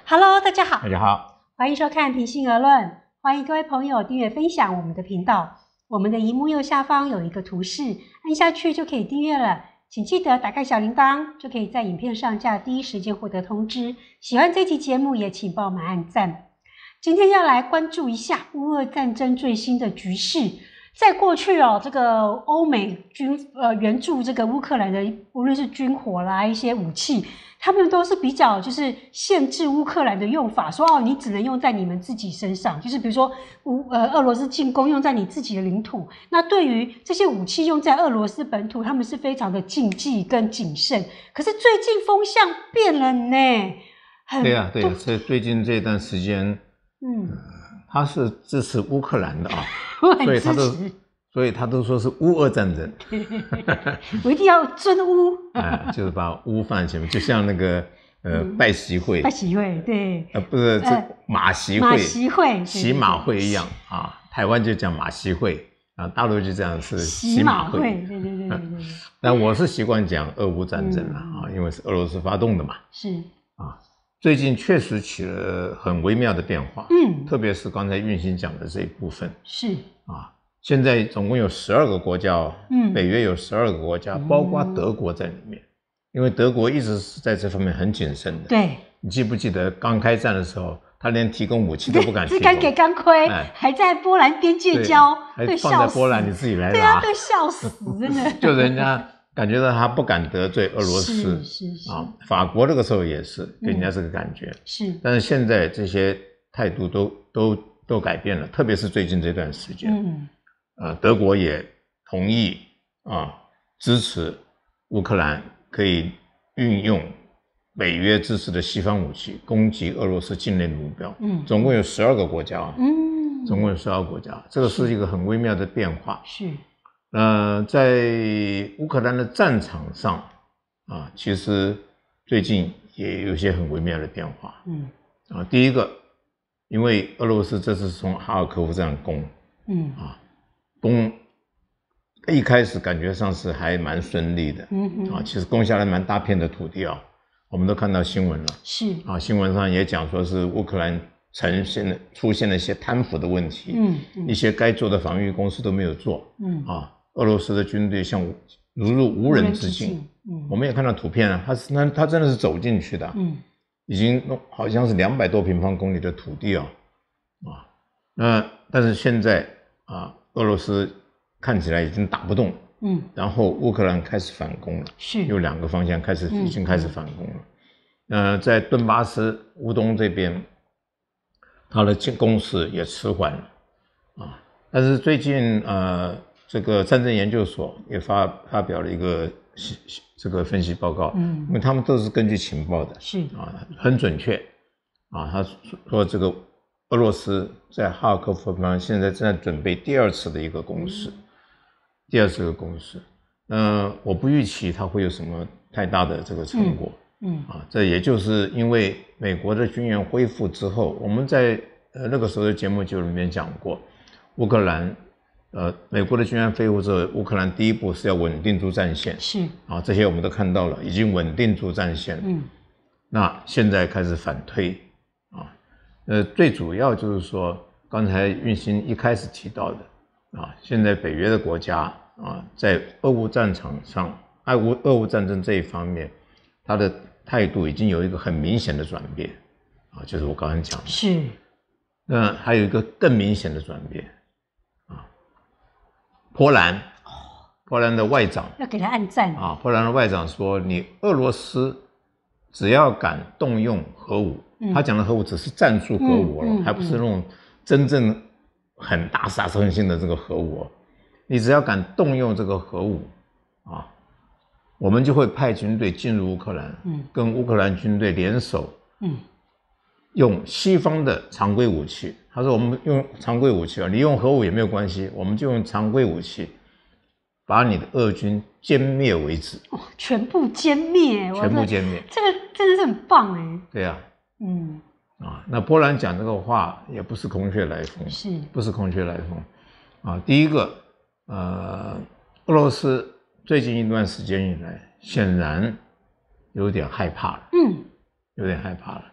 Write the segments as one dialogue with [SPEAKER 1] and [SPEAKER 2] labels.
[SPEAKER 1] Hello， 大家好，
[SPEAKER 2] 大家好，
[SPEAKER 1] 欢迎收看《平心而论》，欢迎各位朋友订阅分享我们的频道。我们的荧幕右下方有一个图示，按下去就可以订阅了。请记得打开小铃铛，就可以在影片上架第一时间获得通知。喜欢这期节目也请帮我们按赞。今天要来关注一下乌俄战争最新的局势。在过去这个欧美援助这个乌克兰的，无论是军火啦一些武器，他们都是比较就是限制乌克兰的用法，说你只能用在你们自己身上，就是比如说俄罗斯进攻用在你自己的领土，那对于这些武器用在俄罗斯本土，他们是非常的禁忌跟谨慎。可是最近风向变了呢，
[SPEAKER 2] 对啊，所以最近这段时间，他是支持乌克兰的啊，所以他都说是乌俄战争，
[SPEAKER 1] 我一定要尊乌，
[SPEAKER 2] 就是把乌放在前面，就像那个拜习会，
[SPEAKER 1] 对，
[SPEAKER 2] 不是这马习会，洗马会一样啊，台湾就讲马习会啊，大陆就讲是洗马会，
[SPEAKER 1] 对。
[SPEAKER 2] 但我是习惯讲俄乌战争了啊，因为是俄罗斯发动的嘛，
[SPEAKER 1] 是
[SPEAKER 2] 啊。最近确实起了很微妙的变化，特别是刚才运行讲的这一部分，
[SPEAKER 1] 是
[SPEAKER 2] 啊，现在总共有12个国家，北约有12个国家，包括德国在里面，因为德国一直是在这方面很谨慎的。
[SPEAKER 1] 对，
[SPEAKER 2] 你记不记得刚开战的时候，他连提供武器都不敢提供，
[SPEAKER 1] 只敢给钢盔，还在波兰边界交，
[SPEAKER 2] 还放在波兰你自己来拿，
[SPEAKER 1] 对啊，对，笑死，真的，
[SPEAKER 2] 就人家。感觉到他不敢得罪俄罗斯，
[SPEAKER 1] 是
[SPEAKER 2] 啊，法国那个时候也是给人家这个感觉，
[SPEAKER 1] 是。
[SPEAKER 2] 但是现在这些态度都改变了，特别是最近这段时间，德国也同意支持乌克兰可以运用北约支持的西方武器攻击俄罗斯境内的目标，总共有12个国家，总共有12个国家，这个是一个很微妙的变化，
[SPEAKER 1] 是。
[SPEAKER 2] 在乌克兰的战场上其实最近也有一些很微妙的变化。第一个，因为俄罗斯这次从哈尔科夫这样攻，攻一开始感觉上是还蛮顺利的，其实攻下来蛮大片的土地我们都看到新闻了，
[SPEAKER 1] 是
[SPEAKER 2] 新闻上也讲说是乌克兰出现了一些贪腐的问题，一些该做的防御工事都没有做，俄罗斯的军队像如入无人之境，我们也看到图片他真的是走进去的，已经好像是200多平方公里的土地但是现在俄罗斯看起来已经打不动，然后乌克兰开始反攻了，
[SPEAKER 1] 是
[SPEAKER 2] 有2个方向已经开始反攻了，在顿巴斯乌东这边，他的攻势也迟缓了但是最近这个战争研究所也发表了一个这个分析报告，因为他们都是根据情报的，
[SPEAKER 1] 是
[SPEAKER 2] 很准确他说这个俄罗斯在哈尔科夫方现在正在准备第2次的一个攻势，我不预期它会有什么太大的这个成果，这也就是因为美国的军援恢复之后，我们在那个时候的节目就里面讲过，乌克兰美国的军援恢复之后，乌克兰第一步是要稳定住战线，
[SPEAKER 1] 是
[SPEAKER 2] 这些我们都看到了，已经稳定住战线了，那现在开始反推最主要就是说，刚才运行一开始提到的现在北约的国家在俄乌战场上，俄乌战争这一方面，他的态度已经有一个很明显的转变就是我刚才讲的，
[SPEAKER 1] 是。
[SPEAKER 2] 那还有一个更明显的转变波兰的外长
[SPEAKER 1] 要给他按赞
[SPEAKER 2] 波兰的外长说，你俄罗斯只要敢动用核武，他讲的核武只是战术核武还不是那种真正很大杀伤性的这个核武你只要敢动用这个核武我们就会派军队进入乌克兰，跟乌克兰军队联手，用西方的常规武器。他说我们用常规武器你用核武也没有关系，我们就用常规武器把你的俄军歼灭为止，
[SPEAKER 1] 全部歼灭，
[SPEAKER 2] 全部歼灭，
[SPEAKER 1] 这个真的是很棒
[SPEAKER 2] 对啊，那波兰讲这个话也不是空穴来风，不是空穴来风第一个，俄罗斯最近一段时间以来，显然有点害怕了，有点害怕了。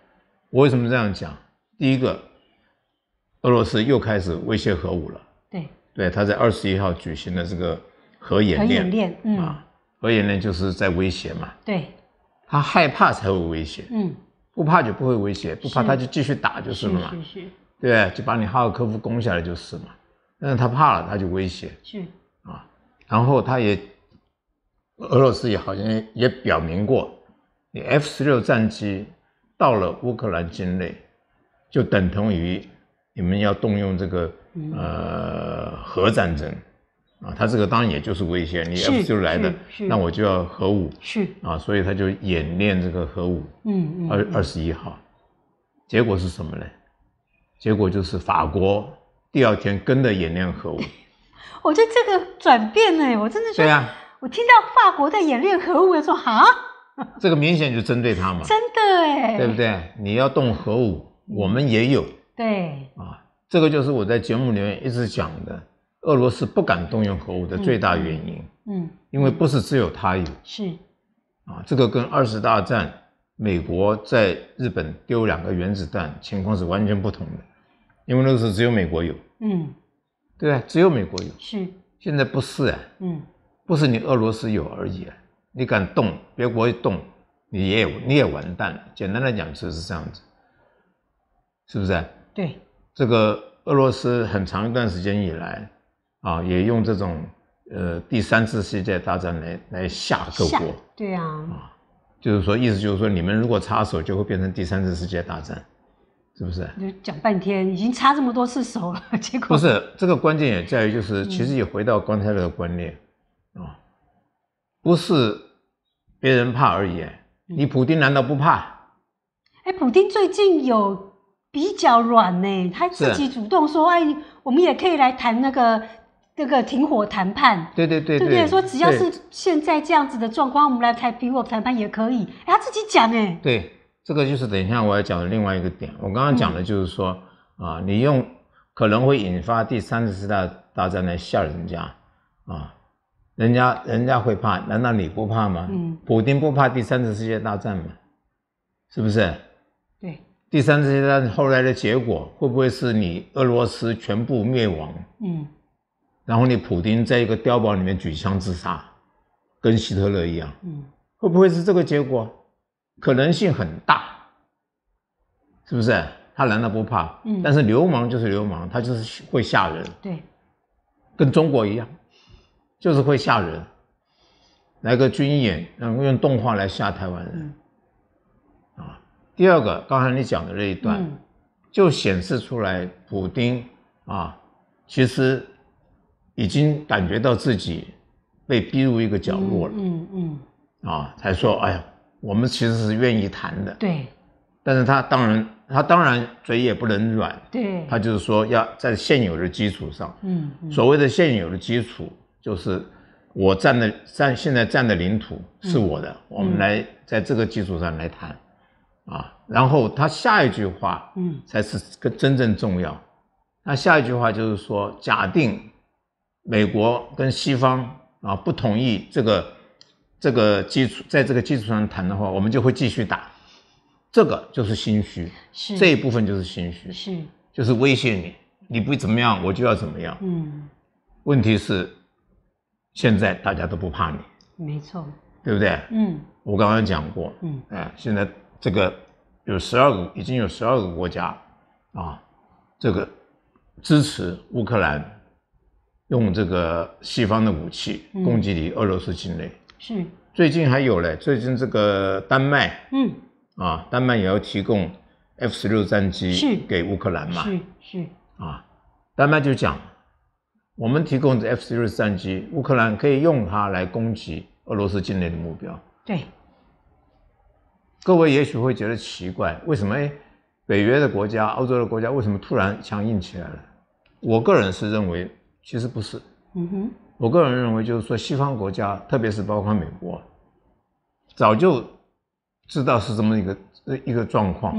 [SPEAKER 2] 我为什么这样讲？第一个，俄罗斯又开始威胁核武了。对，他在21号举行了这个核演练。核演练就是在威胁嘛。
[SPEAKER 1] 对，
[SPEAKER 2] 他害怕才会威胁。不怕就不会威胁，不怕他就继续打就是了嘛。
[SPEAKER 1] 是。
[SPEAKER 2] 对，就把你哈尔科夫攻下来就是嘛。但是他怕了，他就威胁。然后俄罗斯也好像也表明过，你 F-16战机到了乌克兰境内，就等同于你们要动用这个核战争他这个当然也就是威胁你 F-16来的，那我就要核武所以他就演练这个核武。21号，结果是什么呢？结果就是法国第2天跟着演练核武。
[SPEAKER 1] 我觉得这个转变呢，我真的觉得，我听到法国在演练核武，我说哈，
[SPEAKER 2] 这个明显就针对他嘛，
[SPEAKER 1] 真的哎，
[SPEAKER 2] 对不对？你要动核武，我们也有，
[SPEAKER 1] 对
[SPEAKER 2] 这个就是我在节目里面一直讲的，俄罗斯不敢动用核武的最大原因，因为不是只有他有，这个跟20大战美国在日本丢2个原子弹情况是完全不同的，因为那个时候只有美国有，对吧？只有美国有，现在不是不是你俄罗斯有而已你敢动，别国一动，你也完蛋了。简单来讲就是这样子，是不是？
[SPEAKER 1] 对，
[SPEAKER 2] 这个俄罗斯很长一段时间以来也用这种第3次世界大战来吓各国，
[SPEAKER 1] 对
[SPEAKER 2] 就是说意思就是说你们如果插手就会变成第3次世界大战。是不是？
[SPEAKER 1] 就讲半天，已经插这么多次手了，结果
[SPEAKER 2] 不是这个关键也在于，就是其实也回到刚才那个观念不是别人怕而已你普丁难道不怕？
[SPEAKER 1] 普丁最近有比较软呢，他自己主动说，我们也可以来谈那个停火谈判。对不对？说只要是现在这样子的状况，我们来谈停火谈判也可以。他自己讲
[SPEAKER 2] 对。这个就是等一下我要讲的另外一个点。我刚刚讲的就是说你用可能会引发第3次世界大战来吓人家人家会怕，难道你不怕吗？普丁不怕第3次世界大战吗？是不是？
[SPEAKER 1] 对。
[SPEAKER 2] 第3次世界大战后来的结果会不会是你俄罗斯全部灭亡？然后你普丁在一个碉堡里面举枪自杀，跟希特勒一样？会不会是这个结果？可能性很大，是不是？他难道不怕？但是流氓就是流氓，他就是会吓人。
[SPEAKER 1] 对，
[SPEAKER 2] 跟中国一样，就是会吓人。来个军演，然后用动画来吓台湾人。第二个，刚才你讲的这一段，就显示出来，普丁其实已经感觉到自己被逼入一个角落了。才说，哎呀。我们其实是愿意谈的，
[SPEAKER 1] 对，
[SPEAKER 2] 但是他当然嘴也不能软，
[SPEAKER 1] 对，
[SPEAKER 2] 他就是说要在现有的基础上，所谓的现有的基础就是我现在占的领土是我的，我们来在这个基础上来谈然后他下一句话才是真正重要，他下一句话就是说，假定美国跟西方不同意这个基础，在这个基础上谈的话，我们就会继续打，这个就是心虚，这一部分就是心虚，就是威胁你，你不怎么样，我就要怎么样。问题是现在大家都不怕你，
[SPEAKER 1] 没错，
[SPEAKER 2] 对不对？我刚刚讲过，现在这个已经有12个国家这个支持乌克兰用这个西方的武器攻击你俄罗斯境内。最近还有嘞，最近这个丹麦，丹麦也要提供 F-16战机给乌克兰嘛，丹麦就讲，我们提供的 F-16战机，乌克兰可以用它来攻击俄罗斯境内的目标。
[SPEAKER 1] 对，
[SPEAKER 2] 各位也许会觉得奇怪，为什么北约的国家、欧洲的国家为什么突然强硬起来了？我个人是认为，其实不是。我个人认为，就是说，西方国家，特别是包括美国，早就知道是这么一个状况。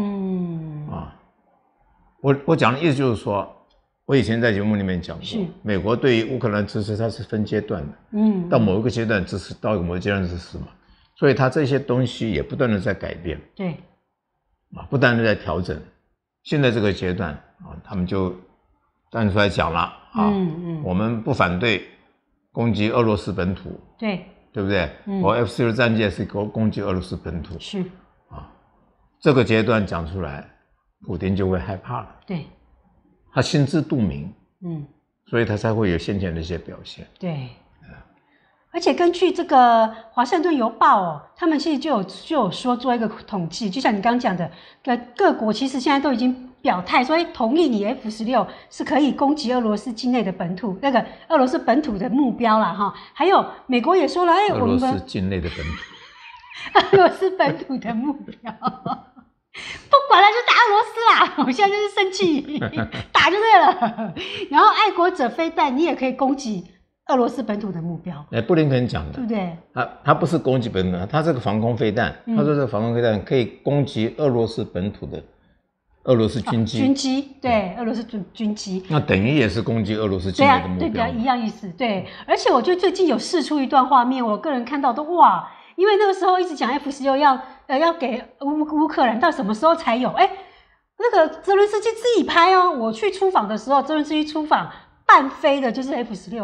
[SPEAKER 2] 我讲的意思就是说，我以前在节目里面讲过，美国对于乌克兰支持它是分阶段的，到某一个阶段支持，到某一个阶段支持嘛，所以它这些东西也不断的在改变。
[SPEAKER 1] 对，
[SPEAKER 2] 啊，不断的在调整。现在这个阶段啊，他们就站出来讲了啊，我们不反对攻击俄罗斯本土，对不对？我 F-16战舰是攻击俄罗斯本土，
[SPEAKER 1] 是
[SPEAKER 2] 啊，这个阶段讲出来，普丁就会害怕了，
[SPEAKER 1] 对，
[SPEAKER 2] 他心知肚明，所以他才会有先前的一些表现，
[SPEAKER 1] 对。而且根据这个《华盛顿邮报》哦，他们其实就有说做一个统计，就像你刚刚讲的，各国其实现在都已经表态说，同意你 F-16是可以攻击俄罗斯境内的本土，那个俄罗斯本土的目标啦哈。还有美国也说了，
[SPEAKER 2] 俄罗斯境内的本
[SPEAKER 1] 土，俄罗斯本土的目标，不管了，就打俄罗斯啦！我现在就是生气，打就对了。然后爱国者飞弹，你也可以攻击俄罗斯本土的目标，
[SPEAKER 2] 布林肯讲的，
[SPEAKER 1] 对不对？
[SPEAKER 2] 他不是攻击本土，他这个防空飞弹，他说这个防空飞弹可以攻击俄罗斯本土的俄罗斯军机，
[SPEAKER 1] 对，俄罗斯军机，
[SPEAKER 2] 那等于也是攻击俄罗斯境内的目标，
[SPEAKER 1] 对啊，一样意思，对。而且我觉得最近有释出一段画面，我个人看到都哇，因为那个时候一直讲 F-16要给乌克兰，到什么时候才有？那个泽伦斯基自己拍哦，我去出访的时候，泽伦斯基出访。半飞的就是 F-16，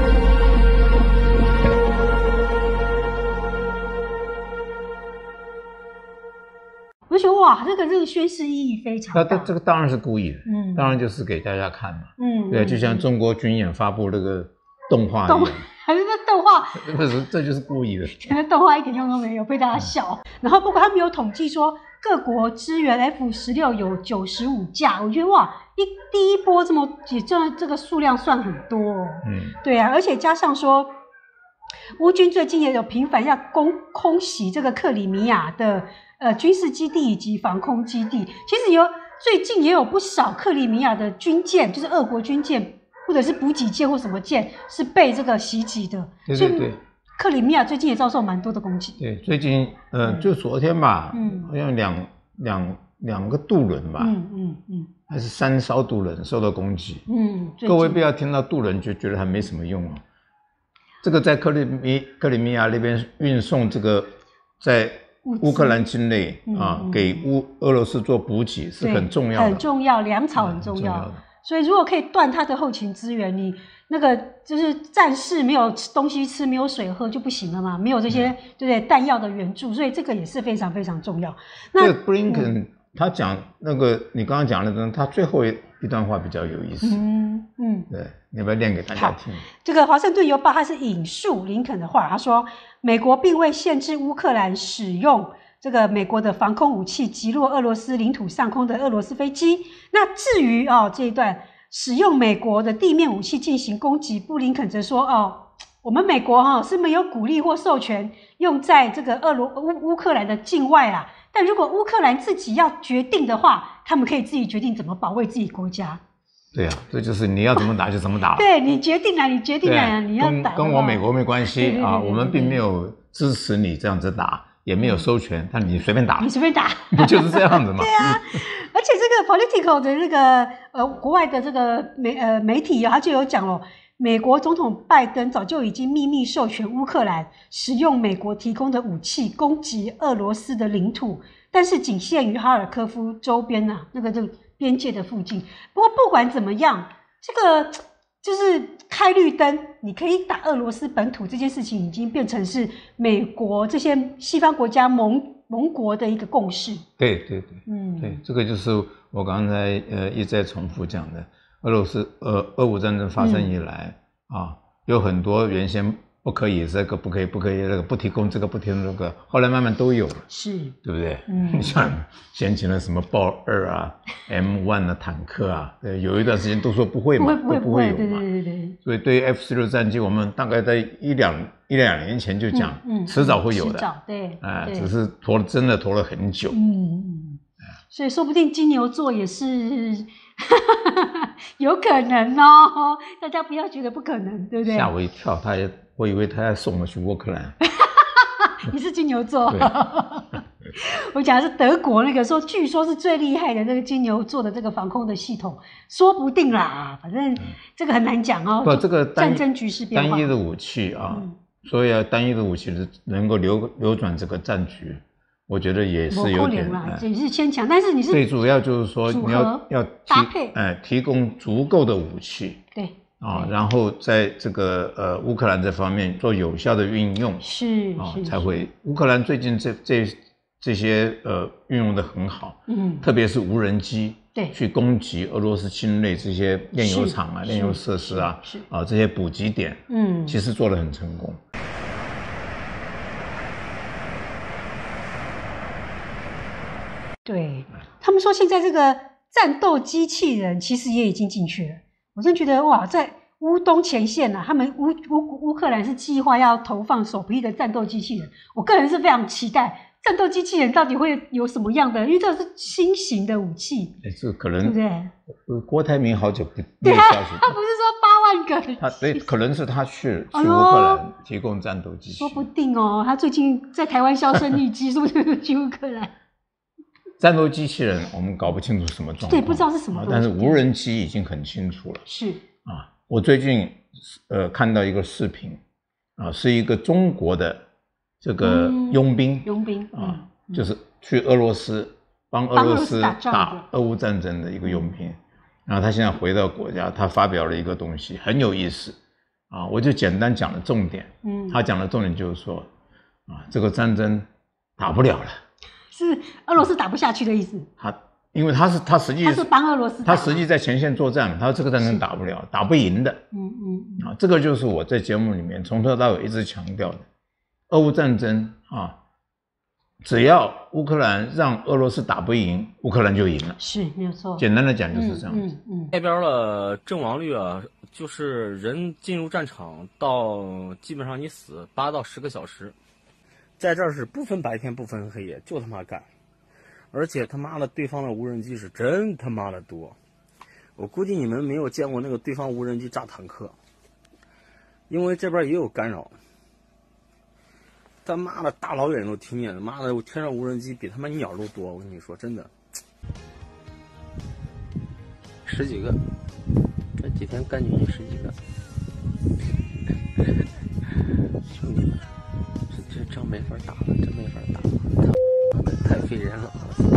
[SPEAKER 1] 我就觉得哇，这个宣示意义非常大。
[SPEAKER 2] 这个当然是故意的，当然就是给大家看嘛，对，就像中国军演发布那个动画一样，
[SPEAKER 1] 还是那动画，
[SPEAKER 2] 这就是故意的。
[SPEAKER 1] 那动画一点用都没有，被大家笑。然后不过他们有统计说，各国支援 F-16有95架，我觉得哇，第一波这个数量算很多哦。对啊，而且加上说，乌军最近也有频繁要空袭这个克里米亚的军事基地以及防空基地。其实最近也有不少克里米亚的军舰，就是俄国军舰或者是补给舰或什么舰是被这个袭击的。
[SPEAKER 2] 对。
[SPEAKER 1] 克里米亚最近也遭受蛮多的攻击。
[SPEAKER 2] 对，最近就昨天吧，好像两个渡轮吧，还是3艘渡轮受到攻击。各位不要听到渡轮就觉得它没什么用哦。这个在克里米亚那边运送这个在乌克兰境内给俄罗斯做补给是很重要的，
[SPEAKER 1] 很重要，粮草很重要。所以如果可以断它的后勤资源，你那个就是战士没有东西吃，没有水喝就不行了嘛，没有这些对不对弹药的援助，所以这个也是非常非常重要。那
[SPEAKER 2] 这个布林肯他讲那个你刚刚讲的，他最后一段话比较有意思。对，你要不要念给大家听？
[SPEAKER 1] 这个《华盛顿邮报》它是引述林肯的话，他说：“美国并未限制乌克兰使用这个美国的防空武器击落俄罗斯领土上空的俄罗斯飞机。那至于这一段使用美国的地面武器进行攻击，布林肯则说我们美国是没有鼓励或授权用在这个乌克兰的境外啦。但如果乌克兰自己要决定的话，他们可以自己决定怎么保卫自己国家。”
[SPEAKER 2] 对啊，这就是你要怎么打就怎么打。
[SPEAKER 1] 对，你决定了，你要打，
[SPEAKER 2] 跟我美国没关系啊，我们并没有支持你这样子打。也没有授权，但你随便打，不就是这样子吗？
[SPEAKER 1] 对啊，而且这个 Political 的这个国外的这个媒体他就有讲了，美国总统拜登早就已经秘密授权乌克兰使用美国提供的武器攻击俄罗斯的领土，但是仅限于哈尔科夫周边那个边界的附近。不过不管怎么样，这个就是开绿灯，你可以打俄罗斯本土这件事情，已经变成是美国这些西方国家盟国的一个共识。
[SPEAKER 2] 对，对，这个就是我刚才一再重复讲的，俄乌战争发生以来有很多原先不可以这个不可以那个不提供这个不提供那个，后来慢慢都有了，
[SPEAKER 1] 是，
[SPEAKER 2] 对不对？像先前的什么豹2啊、M1 的坦克啊，有一段时间都说不会嘛，不会有嘛。对。所以对于 F-16战机，我们大概在一两年前就讲，迟早会有的。迟早，
[SPEAKER 1] 对。
[SPEAKER 2] 只是真的拖了很久。
[SPEAKER 1] 所以说不定金牛座也是有可能哦，大家不要觉得不可能，对不对？
[SPEAKER 2] 吓我一跳，我以为他要送我去乌克兰。
[SPEAKER 1] 你是金牛座，我讲的是德国那个据说是最厉害的这个金牛座的这个防空的系统，说不定啦，反正这个很难讲哦。
[SPEAKER 2] 不，这个
[SPEAKER 1] 战争局势变化，
[SPEAKER 2] 单一的武器所以单一的武器能够扭转这个战局， 我觉得也是有点
[SPEAKER 1] 也是牵强，但是你是
[SPEAKER 2] 最主要就是说你要
[SPEAKER 1] 搭配，
[SPEAKER 2] 提供足够的武器，
[SPEAKER 1] 对
[SPEAKER 2] 啊，然后在这个乌克兰这方面做有效的运用，
[SPEAKER 1] 是
[SPEAKER 2] 才会。乌克兰最近这些运用的很好，特别是无人机，
[SPEAKER 1] 对，
[SPEAKER 2] 去攻击俄罗斯境内这些炼油厂啊、炼油设施啊，这些补给点，其实做得很成功。
[SPEAKER 1] 对，他们说现在这个战斗机器人其实也已经进去了，我真觉得哇，在乌东前线啊，他们乌克兰是计划要投放首批的战斗机器人，我个人是非常期待战斗机器人到底会有什么样的，因为这是新型的武器，
[SPEAKER 2] 这可能
[SPEAKER 1] 对不对？
[SPEAKER 2] 郭台铭好久没有消息，
[SPEAKER 1] 他不是说8万个，
[SPEAKER 2] 可能是他去乌克兰提供战斗机器人，
[SPEAKER 1] 说不定哦，他最近在台湾销声匿迹，是不是去乌克兰？
[SPEAKER 2] 战斗机器人我们搞不清楚什么状况，
[SPEAKER 1] 对，不知道是什么东西，
[SPEAKER 2] 但是无人机已经很清楚了。
[SPEAKER 1] 是
[SPEAKER 2] 啊，我最近看到一个视频啊，是一个中国的这个佣兵啊，就是去俄罗斯帮俄罗斯打俄乌战争的一个佣兵，然后他现在回到国家，他发表了一个东西很有意思啊，我就简单讲了重点。他讲的重点就是说啊，这个战争打不了了。
[SPEAKER 1] 是俄罗斯打不下去的意思。
[SPEAKER 2] 因为他实际
[SPEAKER 1] 他是帮俄罗斯，
[SPEAKER 2] 他实际在前线作战，他这个战争打不了，打不赢的。这个就是我在节目里面从头到尾一直强调的，俄乌战争啊，只要乌克兰让俄罗斯打不赢，乌克兰就赢了。
[SPEAKER 1] 是没有错。
[SPEAKER 2] 简单的讲就是这样子。
[SPEAKER 3] 那边的阵亡率啊，就是人进入战场到基本上你死8到10个小时。在这儿是不分白天不分黑夜，就他妈干，而且他妈的对方的无人机是真他妈的多，我估计你们没有见过那个对方无人机炸坦克，因为这边也有干扰，他妈的大老远都听见，妈的天上无人机比他妈鸟都多，我跟你说真的，10几个，这几天干进去10几个，兄弟们。这仗没法打了，真没法打了，太费人了。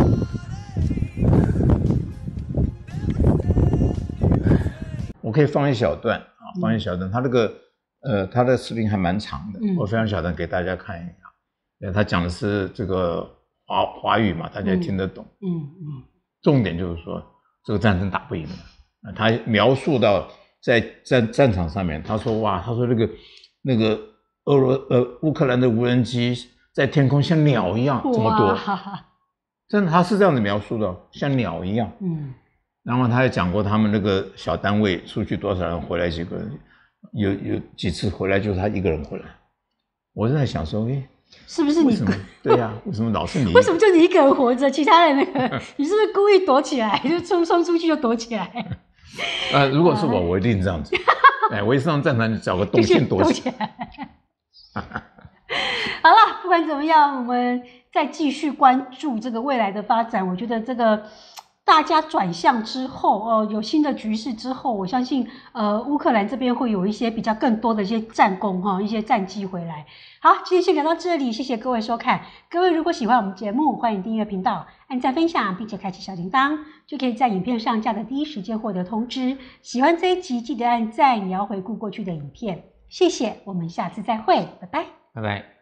[SPEAKER 2] 我可以放一小段啊，放一小段，他的视频还蛮长的，我非常小段给大家看一下。他讲的是这个华语嘛，大家听得懂。重点就是说这个战争打不赢了。他描述到在战场上面，他说哇，他说那个。乌克兰的无人机在天空像鸟一样这么多，真的他是这样子描述的，像鸟一样。然后他也讲过他们那个小单位出去多少人回来几个人，有几次回来就是他一个人回来。我就在想说，
[SPEAKER 1] 是不是你？
[SPEAKER 2] 为什么？对呀，为什么老是你？
[SPEAKER 1] 为什么就你一个人活着，其他人那个你是不是故意躲起来，就冲出去就躲起来？
[SPEAKER 2] 如果是我一定这样子。我一上战场就找个洞先躲起来。
[SPEAKER 1] 好了，不管怎么样，我们再继续关注这个未来的发展。我觉得这个大家转向之后，有新的局势之后，我相信乌克兰这边会有一些比较更多的一些战功一些战绩回来。好，今天先聊到这里，谢谢各位收看。各位如果喜欢我们节目，欢迎订阅频道、按赞分享，并且开启小铃铛，就可以在影片上架的第一时间获得通知。喜欢这一集记得按赞，也要回顾过去的影片。谢谢，我们下次再会，拜拜，
[SPEAKER 2] 拜拜。